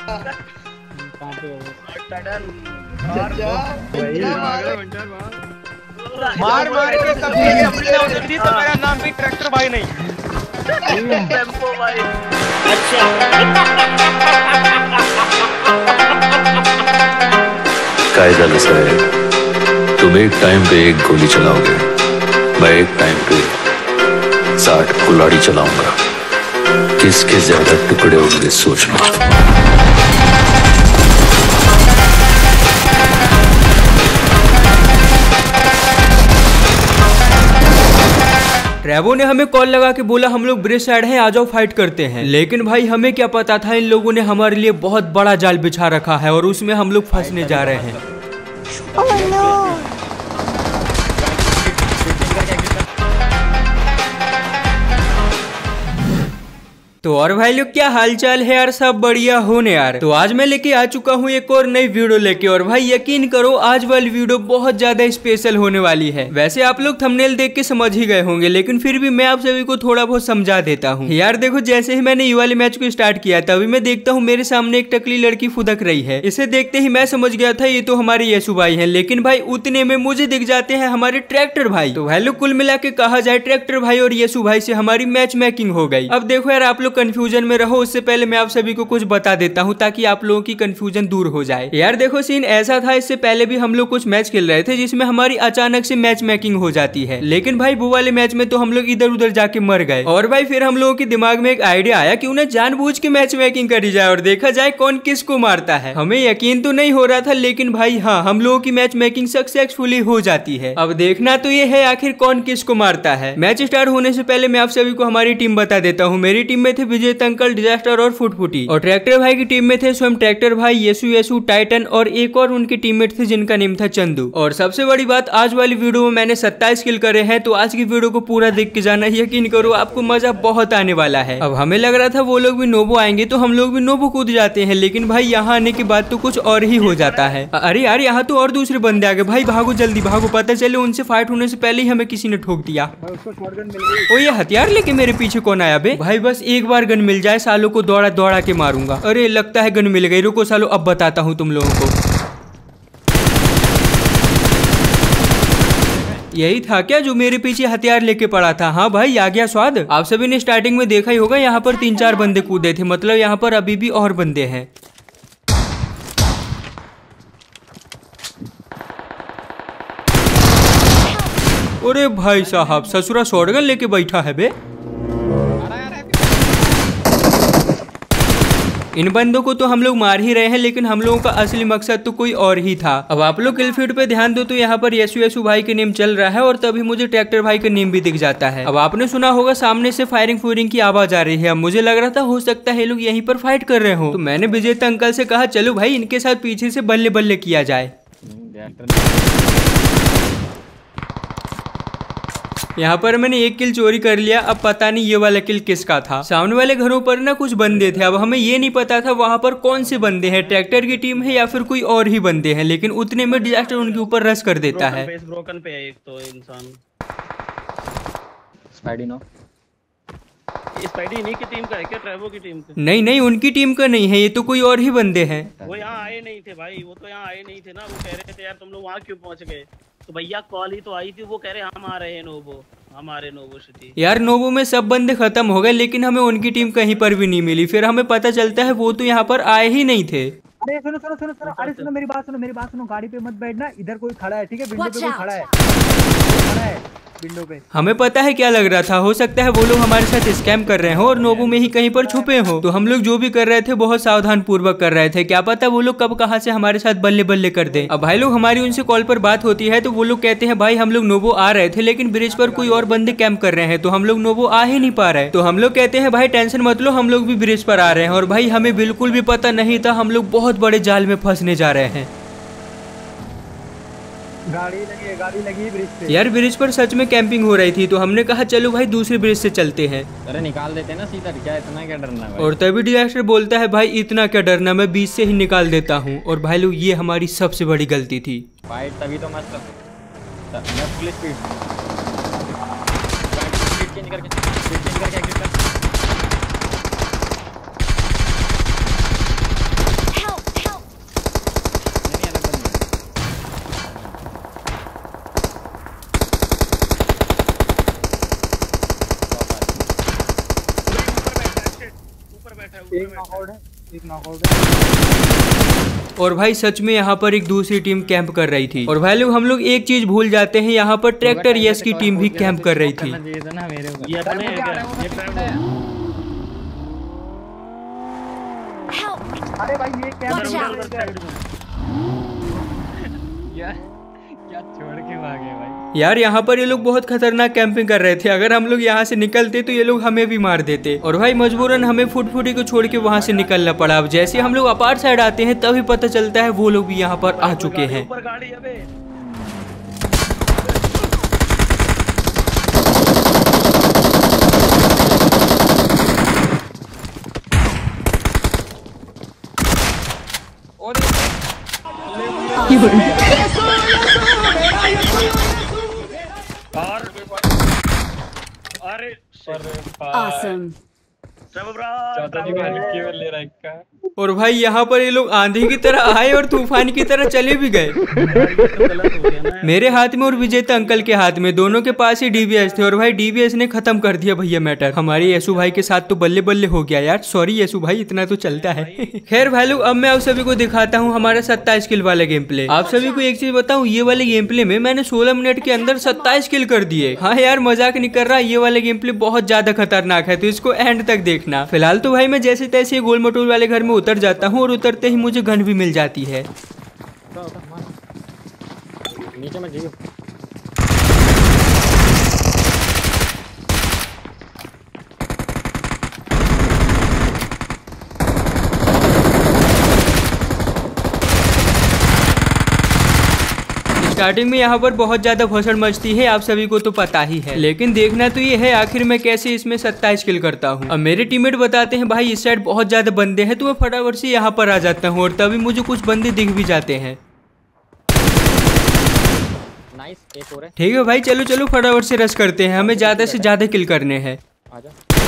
मार मार के कभी कंप्लेन हो सकती तो मेरा नाम भी ट्रैक्टर भाई नहीं, टेम्पो भाई। अच्छा काय झालं साहेब, तुम एक टाइम पे एक गोली चलाओगे, मैं एक टाइम पे 60 कुल्हाड़ी चलाऊंगा। किसके ज्यादा टुकड़े होंगे सोच लो। ट्रेवो ने हमें कॉल लगा के बोला हम लोग ब्रिज साइड हैं, आ जाओ फाइट करते हैं। लेकिन भाई हमें क्या पता था इन लोगों ने हमारे लिए बहुत बड़ा जाल बिछा रखा है और उसमें हम लोग फंसने जा रहे हैं। Oh no. तो और भाई लोग क्या हालचाल है यार, सब बढ़िया हो न यार। तो आज मैं लेके आ चुका हूँ एक और नई वीडियो लेके, और भाई यकीन करो आज वाली वीडियो बहुत ज्यादा स्पेशल होने वाली है। वैसे आप लोग थंबनेल देख के समझ ही गए होंगे, लेकिन फिर भी मैं आप सभी को थोड़ा बहुत समझा देता हूँ। यार देखो, जैसे ही मैंने ये वाले मैच को स्टार्ट किया तभी मैं देखता हूँ मेरे सामने एक टकली लड़की फुदक रही है। इसे देखते ही मैं समझ गया था ये तो हमारे यशु भाई है, लेकिन भाई उतने में मुझे दिख जाते हैं हमारे ट्रैक्टर भाई। तो भाई लोग कुल मिला के कहा जाए ट्रैक्टर भाई और यशु भाई से हमारी मैच मेकिंग हो गई। अब देखो यार, आप लोग कंफ्यूजन में रहो उससे पहले मैं आप सभी को कुछ बता देता हूँ ताकि आप लोगों की कंफ्यूजन दूर हो जाए। यार देखो, सीन ऐसा था, इससे पहले भी हम लोग कुछ मैच खेल रहे थे जिसमें हमारी अचानक से मैच मेकिंग हो जाती है। लेकिन भाई वो वाले मैच में तो हम लोग इधर उधर जाके मर गए, और भाई फिर हम लोगों के दिमाग में एक आइडिया आया कि उन्हें जानबूझ के मैच मेकिंग करी जाए और देखा जाए कौन किसको मारता है। हमें यकीन तो नहीं हो रहा था, लेकिन भाई हाँ, हम लोगों की मैच मेकिंग सक्सेसफुली हो जाती है। अब देखना तो ये है आखिर कौन किसको मारता है। मैच स्टार्ट होने से पहले मैं आप सभी को हमारी टीम बता देता हूँ। मेरी टीम में थे विजय, अंकल, डिजास्टर और फुटफुटी, और ट्रैक्टर भाई की टीम में थे स्वयं ट्रैक्टर भाई, यशु, टाइटन और एक और उनके टीममेट थे जिनका नेम था चंदू। और सबसे बड़ी बात, आज वाली वीडियो में मैंने 27 किल करे हैं, तो आज की वीडियो को पूरा देख के जाना, यकीन करो आपको मजा बहुत आने वाला है। अब हमें लग रहा था वो लोग भी नोबो आएंगे तो हम लोग भी नोबो कूद जाते हैं, लेकिन भाई यहाँ आने के बाद तो कुछ और ही हो जाता है। अरे यार, यहाँ तो और दूसरे बंदे आ गए भाई, भागो जल्दी भागो, पता चले उनसे फाइट होने से पहले ही हमें किसी ने ठोक दिया। ओ ये हथियार लेके मेरे पीछे कौन आया बे? भाई बस एक बार गन मिल जाए, सालों को दौड़ा दौड़ा के मारूंगा। अरे लगता है गन मिल गई, रुको सालों अब बताता हूँ तुम लोगों को। यही था क्या जो मेरे पीछे हथियार लेके पड़ा था? हाँ भाई, आ गया स्वाद। आप सभी ने स्टार्टिंग में देखा ही होगा, यहाँ पर 3-4 बंदे कूदे थे, मतलब यहाँ पर अभी भी और बंदे हैं। अरे भाई साहब, ससुरा शॉटगन लेके बैठा है बे। इन बंदों को तो हम लोग मार ही रहे हैं, लेकिन हम लोगों का असली मकसद तो कोई और ही था। अब आप लोग किल फीड पे ध्यान दो तो यहाँ पर यशु भाई के नेम चल रहा है, और तभी मुझे ट्रैक्टर भाई का नेम भी दिख जाता है। अब आपने सुना होगा सामने से फायरिंग की आवाज आ रही है। अब मुझे लग रहा था हो सकता है लोग यहीं पर फाइट कर रहे हो, तो मैंने विजेता अंकल से कहा चलो भाई इनके साथ पीछे से बल्ले बल्ले किया जाए। यहाँ पर मैंने एक किल चोरी कर लिया। अब पता नहीं ये वाला किल किसका था। सामने वाले घरों पर ना कुछ बंदे थे, अब हमें ये नहीं पता था वहाँ पर कौन से बंदे हैं, ट्रैक्टर की टीम है या फिर कोई और ही बंदे हैं, लेकिन उतने में डिजास्टर उनके ऊपर रश कर देता है। ब्रोकन पे है एक तो इंसान। स्पाइडी नहीं की टीम का है क्या? ट्रेवो की टीम का? नहीं, उनकी टीम का नहीं है, ये तो कोई और ही बंदे हैं। वो यहाँ आए नहीं थे भाई, वो तो यहाँ आए नहीं थे ना। वो कह रहे थे यार तुम लोग वहाँ क्यों पहुँच गए? तो भैया कॉल ही तो आई थी, वो कह रहे हम आ रहे हैं नोबो, हमारे नोबो सिटी। यार नोबो में सब बंदे खत्म हो गए, लेकिन हमें उनकी टीम कहीं पर भी नहीं मिली। फिर हमें पता चलता है वो तो यहाँ पर आए ही नहीं थे। अरे सुनो, अरे सुनो मेरी बात सुनो, गाड़ी पे मत बैठना, इधर कोई खड़ा है, ठीक है? विंडो पे कोई खड़ा है, विंडो पे। हमें पता है क्या लग रहा था, हो सकता है वो लोग हमारे साथ स्कैम कर रहे हो और नोबो में ही कहीं पर छुपे हो। तो हम लोग जो भी कर रहे थे बहुत सावधान पूर्वक कर रहे थे, क्या पता वो लोग कब कहां से हमारे साथ बल्ले बल्ले कर दे। अब भाई लोग हमारी उनसे कॉल पर बात होती है तो वो लोग कहते हैं भाई हम लोग नोबो आ रहे थे, लेकिन ब्रिज पर कोई और बंदे कैंप कर रहे हैं, तो हम लोग नोबो आ ही नहीं पा रहे। तो हम लोग कहते हैं भाई टेंशन मत लो, हम लोग भी ब्रिज पर आ रहे हैं। और भाई हमें बिल्कुल भी पता नहीं था, हम लोग बहुत बड़े जाल में फंसने जा रहे हैं। गाड़ी लगी ब्रिज पे। यार ब्रिज पर सच में कैंपिंग हो रही थी, तो हमने कहा चलो भाई दूसरे ब्रिज से चलते हैं। अरे निकाल देते ना सीधा, क्या इतना क्या डरना भाई? और तभी डिजास्टर बोलता है भाई इतना क्या डरना, मैं बीच से ही निकाल देता हूँ। और भाई लोग ये हमारी सबसे बड़ी गलती थी। फाइट तभी तो मस्त फुल स्पीड चेंज करके बैठा है, एक नॉकआउट है, एक नॉकआउट है। और भाई सच में यहाँ पर एक दूसरी टीम कैंप कर रही थी। और भाई लोग हम लोग एक चीज भूल जाते हैं, यहाँ पर ट्रैक्टर यस की टीम भी कैंप कर रही थी। ये अपने ये ट्रैवल अरे भाई ये क्या उधर साइड में यार क्या छोड़ के भागे भाई। यार यहाँ पर ये लोग बहुत खतरनाक कैंपिंग कर रहे थे। अगर हम लोग यहाँ से निकलते तो ये लोग हमें भी मार देते। और भाई मजबूरन हमें फुटफुटी को छोड़ के वहाँ से निकलना पड़ा। अब जैसे हम लोग अपार साइड आते हैं तभी पता चलता है वो लोग भी यहाँ पर आ चुके हैं। ऊपर गाड़ी अबे अरे Awesome. ले रहा है। और भाई यहाँ पर ये लोग आंधी की तरह आए और तूफान की तरह चले भी गए। मेरे हाथ में और विजेता अंकल के हाथ में, दोनों के पास ही डीबीएस थे। और भाई डीबीएस ने खत्म कर दिया भैया मैटर। हमारे यसु भाई के साथ तो बल्ले बल्ले हो गया यार। सॉरी यसु भाई, इतना तो चलता है। खैर भाई लोग, अब मैं आप सभी को दिखाता हूँ हमारा 27 किल वाला गेम प्ले। आप सभी को एक चीज बताऊँ, ये वाले गेम प्ले में मैंने 16 मिनट के अंदर 27 किल कर दिए। हाँ यार मजाक नहीं कर रहा, ये वाले गेम प्ले बहुत ज्यादा खतरनाक है, तो इसको एंड तक देखना। फिलहाल तो भाई मैं जैसे तैसे गोल मटोल वाले घर में उतर जाता हूँ और उतरते ही मुझे गन भी मिल जाती है। नीचे मत जाइए। स्टार्टिंग में यहाँ पर बहुत ज्यादा भसड़ मचती है, आप सभी को तो पता ही है। लेकिन देखना तो ये है आखिर में कैसे इसमें 27 किल करता हूँ। अब मेरे टीममेट बताते हैं भाई इस साइड बहुत ज्यादा बंदे हैं, तो मैं फटाफट से यहाँ पर आ जाता हूँ। और तभी मुझे कुछ बंदे दिख भी जाते हैं। नाइस, एक और है। ठीक है भाई, चलो चलो फटाफट से रश करते हैं, हमें ज्यादा से ज्यादा किल करने हैं। आजा।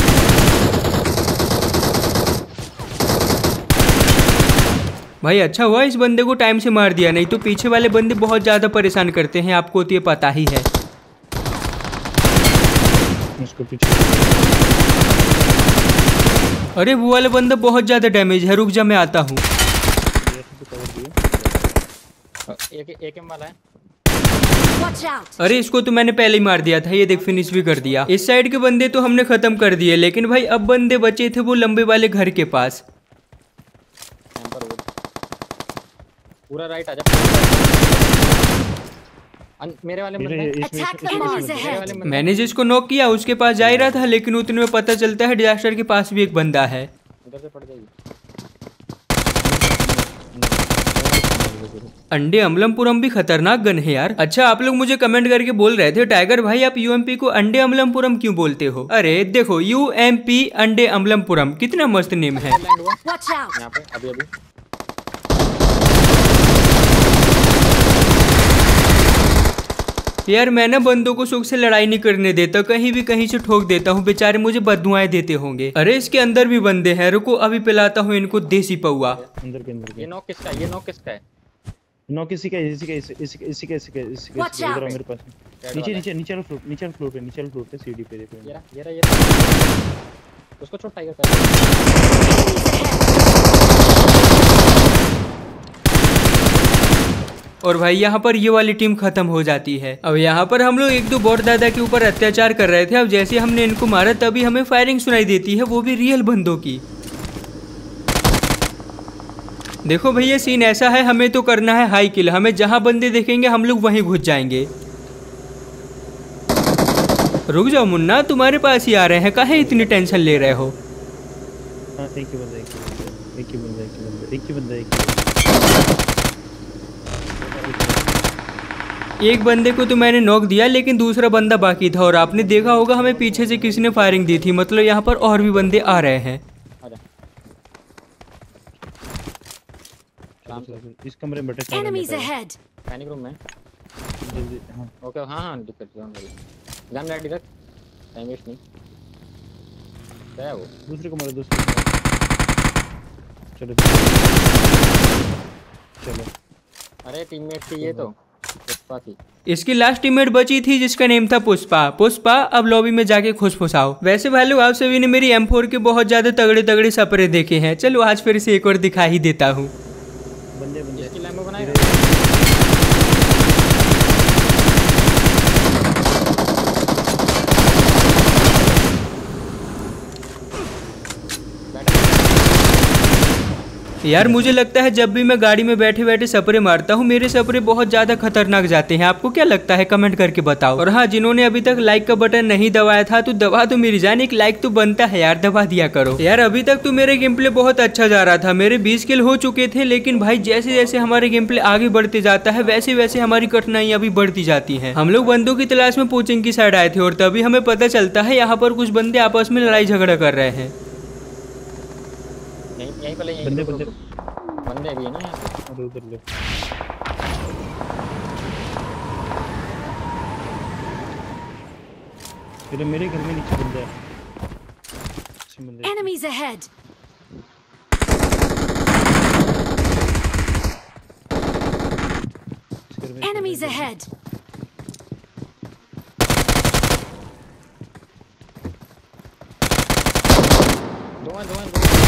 भाई अच्छा हुआ इस बंदे को टाइम से मार दिया, नहीं तो पीछे वाले बंदे बहुत ज्यादा परेशान करते हैं, आपको तो ये पता ही है। उसको पीछे। अरे वो वाला बंदा बहुत ज्यादा डैमेज है, रुक जा मैं आता हूँ। एक वाला है। Watch out. अरे इसको तो मैंने पहले ही मार दिया था, ये देख फिनिश भी कर दिया। इस साइड के बंदे तो हमने खत्म कर दिए, लेकिन भाई अब बंदे बचे थे वो लंबे वाले घर के पास। पूरा राइट आजा। मेरे वाले Attack the enemies ahead. मैंने जिसको नॉक किया उसके पास जा ही रहा था, लेकिन उतने में पता चलता है डिजास्टर के पास भी एक बंदा है। उधर से पड़ जाएगी। अंडे अमलमपुरम भी खतरनाक गन है यार। अच्छा आप लोग मुझे कमेंट करके बोल रहे थे टाइगर भाई आप यूएमपी को अंडे अमलमपुरम क्यों बोलते हो? अरे देखो यूएमपी अंडे अमलमपुरम कितना मस्त नेम है। Watch out. यहाँ पे अभी यार मैं ना बंदों को सुख से लड़ाई नहीं करने देता, कहीं भी कहीं से ठोक देता हूँ, बेचारे मुझे बददुआएं देते होंगे। अरे इसके अंदर भी बंदे हैं, रुको अभी पिलाता हूँ इनको देसी पौवा। अंदर के ये नॉक किसका है? ये नॉक किसका है? नॉक इसी का इधर मेरे पास। नीचे फ्लोर पे सीढ़ी पे देखो। ये उसको छोड़ टाइगर का। और भाई यहाँ पर ये वाली टीम खत्म हो जाती है। अब यहाँ पर हम लोग एक दो बॉट दादा के ऊपर अत्याचार कर रहे थे। अब जैसे हमने इनको मारा तभी हमें फायरिंग सुनाई देती है, वो भी रियल बंदों की। देखो भैया सीन ऐसा है, हमें तो करना है हाई किल, हमें जहाँ बंदे देखेंगे हम लोग वहीं घुस जाएंगे। रुक जाओ मुन्ना, तुम्हारे पास ही आ रहे हैं, काहे इतनी टेंशन ले रहे हो? एक बंदे को तो मैंने नॉक दिया, लेकिन दूसरा बंदा बाकी था। और आपने देखा होगा हमें पीछे से किसी ने फायरिंग दी थी, मतलब यहाँ पर और भी बंदे आ रहे हैं। इस कमरे में बैठे Enemies ahead. पैनिक रूम में। ओके हाँ दिक्कत गन रेडी रख, टाइम वेस्ट नहीं। क्या है वो? दूसरे कमरे चलो। अरे टीममेट थी ये तो पास ही। इसकी लास्ट टीममेट बची थी जिसका नेम था पुष्पा। पुष्पा अब लॉबी में जाके खुश फुसाओ। वैसे भाई लोग आप सभी ने मेरी M4 के बहुत ज्यादा तगड़े तगड़े सपरे देखे हैं, चलो आज फिर से एक और दिखा ही देता हूँ। बंदे इसकी लैम्बो बनाएगा। यार मुझे लगता है जब भी मैं गाड़ी में बैठे बैठे सपरे मारता हूँ मेरे सपरे बहुत ज्यादा खतरनाक जाते हैं। आपको क्या लगता है कमेंट करके बताओ। और हाँ, जिन्होंने अभी तक लाइक का बटन नहीं दबाया था तो दबा दो मेरी जान, एक लाइक तो बनता है यार, दबा दिया करो यार। अभी तक तो मेरे गेम प्ले बहुत अच्छा जा रहा था, मेरे 20 किल हो चुके थे, लेकिन भाई जैसे जैसे हमारे गेम प्ले आगे बढ़ते जाता है वैसे वैसे हमारी कठिनाइयां भी बढ़ती जाती है। हम लोग बंदों की तलाश में कोचिंग की साइड आए थे और तभी हमें पता चलता है यहाँ पर कुछ बंदे आपस में लड़ाई झगड़ा कर रहे हैं। यहीं पर बंदे भी है ना यहाँ पे। उधर ले फिर मेरे घर में नीचे बंदा है। Enemies ahead. Enemies ahead. दो हैं।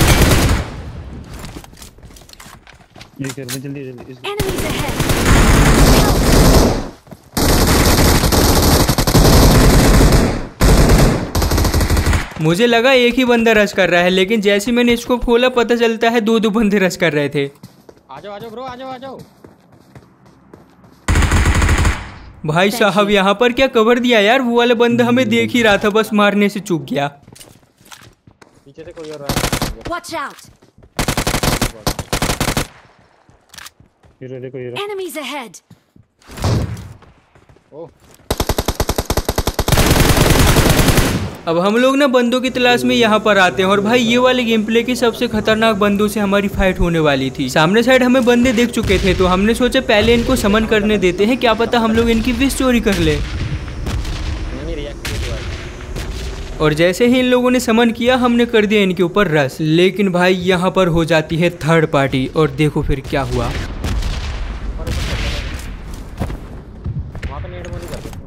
ये घर में जल्दी जल्दी Enemies ahead. मुझे लगा एक ही बंदा रश कर रहा है, लेकिन जैसे मैंने इसको खोला पता चलता है दो बंदे रश कर रहे थे। आ जाओ ब्रो, आ जाओ। भाई साहब यहाँ पर क्या कवर दिया यार, वो वाला बंदा हमें देख ही रहा था, बस मारने से चूक गया। पीछे से कोई और आ रहा है। Watch out. ये देखो ये Enemies ahead. ओह, अब हम लोग ना बंदों की तलाश में यहाँ पर आते हैं और भाई ये वाले गेम प्ले की सबसे खतरनाक बंदों से हमारी फाइट होने वाली थी। सामने साइड हमें बंदे दिख चुके थे तो हमने सोचा पहले इनको समन करने देते हैं, क्या पता हम लोग इनकी विश चोरी कर ले। और जैसे ही इन लोगों ने समन किया हमने कर दिया इनके ऊपर रश, लेकिन भाई यहाँ पर हो जाती है थर्ड पार्टी और देखो फिर क्या हुआ। वहाँ पे नेट मोनी कर दो।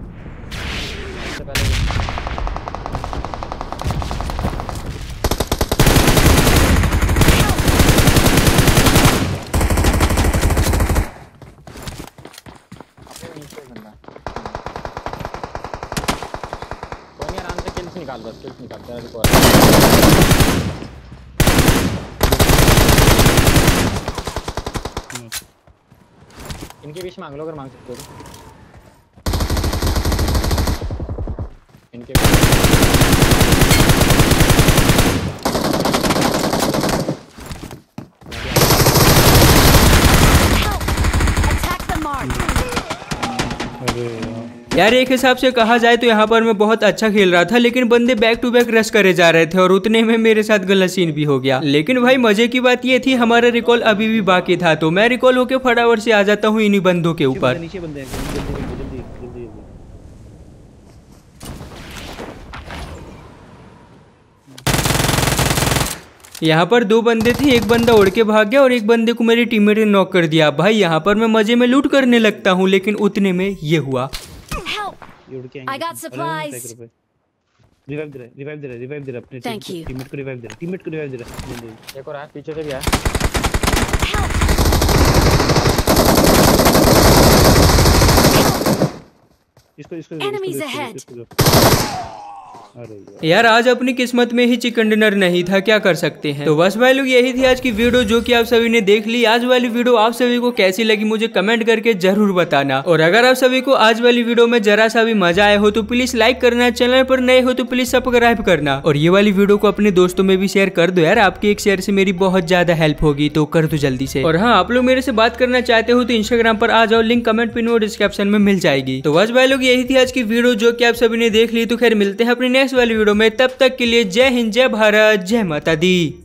निकाल बस, किल्स निकाल तेरा रिकॉर्ड। इनके बीच मांग लो अगर मांग सकते हो। इनके Attack the mark. यार एक हिसाब से कहा जाए तो यहाँ पर मैं बहुत अच्छा खेल रहा था, लेकिन बंदे बैक टू बैक रश करे जा रहे थे और उतने में मेरे साथ गलत सीन भी हो गया। लेकिन भाई मजे की बात ये थी हमारा रिकॉल अभी भी बाकी था, तो मैं रिकॉल होके फटाफट से आ जाता हूँ इन्हीं बंदों के ऊपर। नीचे बंदे हैं, जल्दी। यहाँ पर दो बंदे थे, एक बंदा उड़ के भाग गया और एक बंदे को मेरे टीममेट ने नॉक कर दिया। भाई यहाँ पर मैं मजे में लूट करने लगता हूँ, लेकिन उतने में ये हुआ। I got supplies. रिवाइव दे रहा अपने Thank you. टीममेट को रिवाइव दे रहा जल्दी। एक और है पीछे से भी है। इसको Enemies ahead. यार आज अपनी किस्मत में ही चिकन डिनर नहीं था, क्या कर सकते हैं। तो बस भाई लोग यही थी आज की वीडियो जो कि आप सभी ने देख ली। आज वाली वीडियो आप सभी को कैसी लगी मुझे कमेंट करके जरूर बताना। और अगर आप सभी को आज वाली वीडियो में जरा सा भी मजा आया हो तो प्लीज लाइक करना, चैनल पर नए हो तो प्लीज सब्सक्राइब करना और ये वाली वीडियो को अपने दोस्तों में भी शेयर कर दो यार, आपके एक शेयर से मेरी बहुत ज्यादा हेल्प होगी, तो कर दो जल्दी से। और हाँ, आप लोग मेरे से बात करना चाहते हो तो इंस्टाग्राम पर आ जाओ, लिंक कमेंट पिन और डिस्क्रिप्शन में मिल जाएगी। तो बस भाई लोग यही थी आज की वीडियो जो कि आप सभी ने देख ली। तो खैर मिलते हैं अपनी नेक्स्ट वाली वीडियो में, तब तक के लिए जय हिंद, जय भारत, जय माता दी।